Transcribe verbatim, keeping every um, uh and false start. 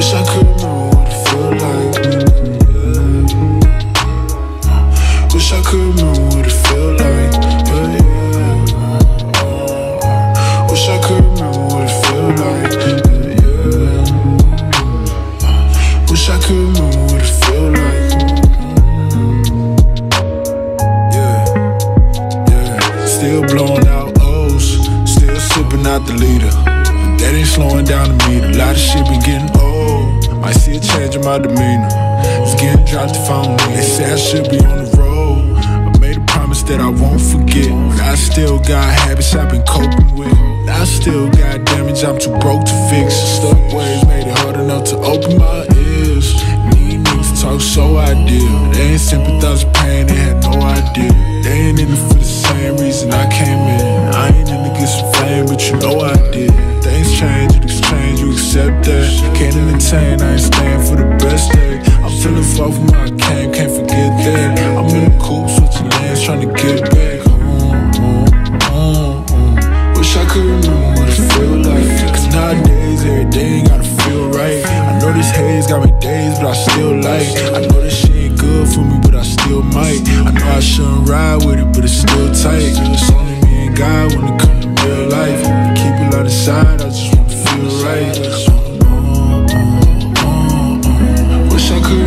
Wish I could remember what it felt like. Yeah. Wish I could remember what it felt like. Yeah, yeah. Wish I could remember what it felt like. Yeah, yeah. Wish I could remember what it felt like. Yeah, yeah. Still blowing out O's, still sipping out the leader. That ain't slowing down the meter. A lot of shit been getting old. Might see a change in my demeanor. It's getting dropped if I don't need it. They say I should be on the road. I made a promise that I won't forget. But I still got habits I've been coping with. I still got damage I'm too broke to fix. Stuck ways made it hard enough to open my ears. Need niggas to talk so ideal. They ain't sympathize with pain, they had no idea. They ain't in it for the same reason I came in. I ain't in to get some fame, but you know I did. Things change, you exchange, you accept that. Can't entertain, I ain't staying for the best day. I'm feeling far from where I came, can't forget that. I'm in the coupe, switching lanes, trying to get back home, home, home, home. Wish I could remember what it feel like. Cause nowadays, every day ain't gotta feel right. I know this haze got me dazed, but I still like. I know this shit ain't good for me, but I still might. I know I shouldn't ride with it, but it's still tight. It's only me and God when it comes to real life. Keep it out of sight, I just wanna feel right. Wish I could